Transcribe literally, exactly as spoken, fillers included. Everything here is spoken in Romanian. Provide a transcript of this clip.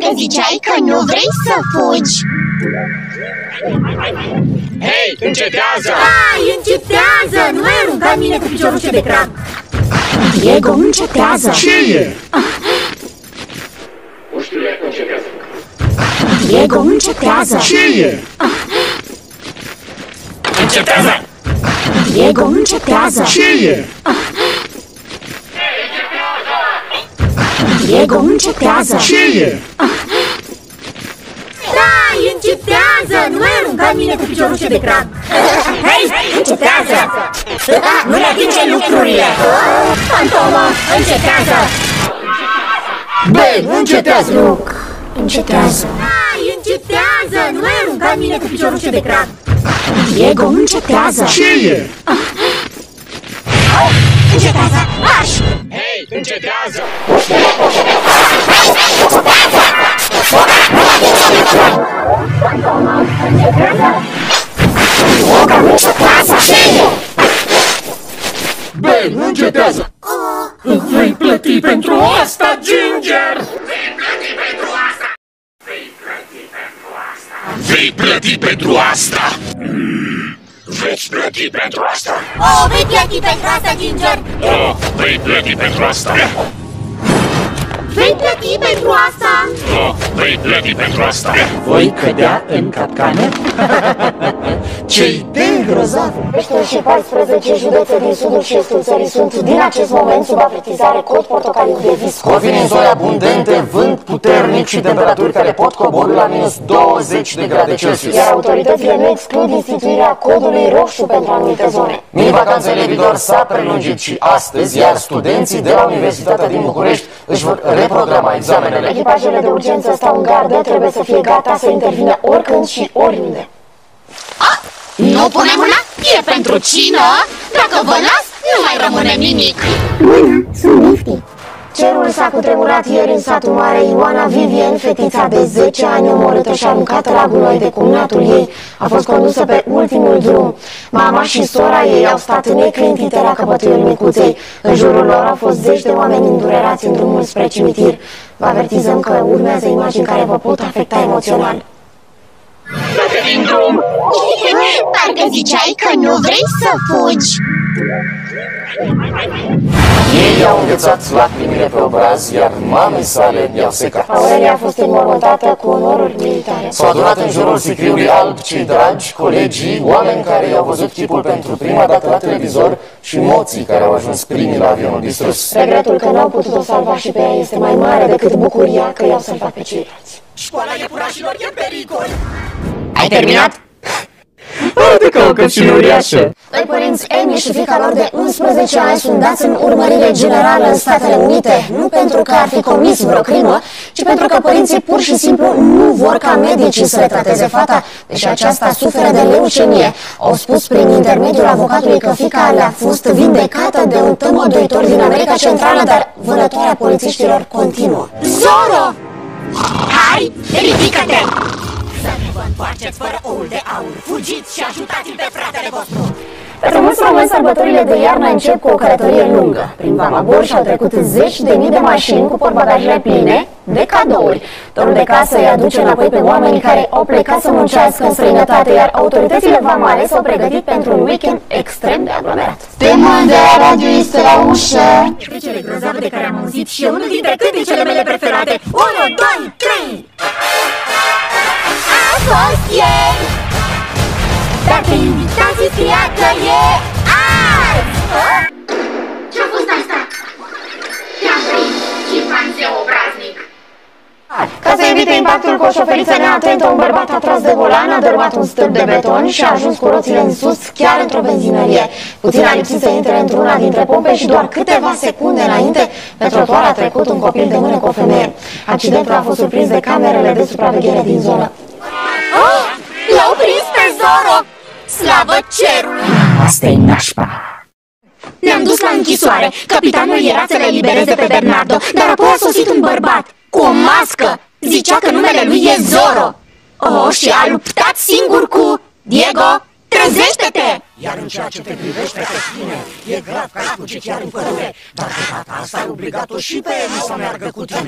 Parcă ziceai că nu vrei să fugi. Hei, încetează! Hai, încetează! Nu ai aruncat mine cu piciorușe de crab. Diego, încetează! Ce e? Puștile, încetează! Diego, încetează! Ce e? Încetează! Diego, încetează! Ce e? Diego, încetează! Ce e? Hai, încetează! Nu ai aruncat mine cu piciorușe de crab. Hei, încetează! Nu le atinge lucrurile! Fantoma, încetează! Ben, încetează! Luc, încetează! Hai, încetează! Nu ai aruncat mine cu piciorușe de crab. Diego, încetează! Ce e? Încetează! Marș! Hei, încetează! Diego, încetează! Ben, încetează! Vei plăti pentru asta, Ginger! Vei plăti pentru asta! Vei plăti pentru asta! Vei plăti pentru asta! Veți plăti pentru asta! Oh, vei plăti pentru asta, Ginger! Oh, vei plăti pentru asta! Vei plăti pentru asta! Oh, vei plăti pentru asta! Voi cădea în capcană? Ce idee grozavă! Peștele și paisprezece județe din sudul și estul țării sunt din acest moment sub avertizare cod portocaliu de vis. Covine în zone abundente, vânt puternic și temperaturi care pot coborî la minus douăzeci de grade Celsius. Iar autoritățile nu exclud instituirea codului roșu pentru anumite zone. Mini-vacanța elevilor s-a prelungit și astăzi, iar studenții de la Universitatea din București își vor reprograma examenele. Echipajele de urgență stau în gardă, trebuie să fie gata să intervină oricând și oriunde. Nu pune mâna? E pentru cină? Dacă vă las, nu mai rămâne nimic. Mâna, sunt Lifty. Cerul s-a cutremurat ieri în satul mare. Ioana Vivien, fetița de zece ani omorâtă și aruncată la gunoi de cumnatul ei, a fost condusă pe ultimul drum. Mama și sora ei au stat neclintite la căpătuiul micuței. În jurul lor au fost zeci de oameni îndurerați în drumul spre cimitir. Vă avertizăm că urmează imagini care vă pot afecta emoțional. Dă-te din drum! Parcă ziceai că nu vrei să fugi. Ei au înghețat lacrimile pe obraz, iar mamei sale i-au secat. Aurelia a fost înmormântată cu onoruri militare. S-au adunat în jurul sicriului alb cei dragi, colegii, oameni care i-au văzut chipul pentru prima dată la televizor și moții care au ajuns primii la avionul distrus. Regretul că n-au putut-o salva și pe ea este mai mare decât bucuria că i-au salvat pe ceilalți. Școala iepurașilor e în pericol! Ai terminat? Arată ca o căpșină uriașă! Doi părinți, Amy și fiica lor de unsprezece ani, sunt dați în urmărire generală în Statele Unite, nu pentru că ar fi comis vreo crimă, ci pentru că părinții pur și simplu nu vor ca medicii să le trateze fata, deși aceasta suferă de leucemie. Au spus prin intermediul avocatului că fiica le-a fost vindecată de un tămăduitor din America Centrală, dar vânătoarea polițiștilor continuă. Zoro! Hai, ridică-te! Să nu vă întoarceți fără oul de aur! Fugiți și ajutați-l pe fratele vostru! Pentru mulți români, sărbătorile de iarnă încep cu o călătorie lungă. Prin Vamabor și-au trecut zeci de mii de mașini cu portbagajele pline de cadouri. Torul de casă îi aduce înapoi pe oamenii care au plecat să muncească în străinătate, iar autoritățile vamale s-au pregătit pentru un weekend extrem de aglomerat. Temul de la radio este la ușă. Pe cele grozave de care am auzit și e unul dintre cântecele mele preferate. unu, doi, trei! A fost ieri, Dacă invitații iată e azi! Ce-a fost asta? Te-am prins, șimpanzeu obraznic! Ca să evite impactul cu o șoferiță neatentă, un bărbat a tras de volan, a dărâmat un stâlp de beton și a ajuns cu roțile în sus chiar într-o benzinărie. Puțin a lipsit să intre într-una dintre pompe și doar câteva secunde înainte pe trotuar a trecut un copil de mână cu o femeie. Accidentul a fost surprins de camerele de supraveghere din zonă. oh, l-au prins pe Zoro. Slavă cerului! Asta e nașpa! Ne-am dus la închisoare. Capitanul era să le elibereze pe Bernardo, dar apoi a sosit un bărbat cu o mască. Zicea că numele lui e Zoro. Oh, și a luptat singur cu Diego. Trezește-te! Iar în ceea ce te privește pe tine, e grav că ai fugit iar în pădure, dar de data asta ai obligat-o și pe Emi să meargă cu tine.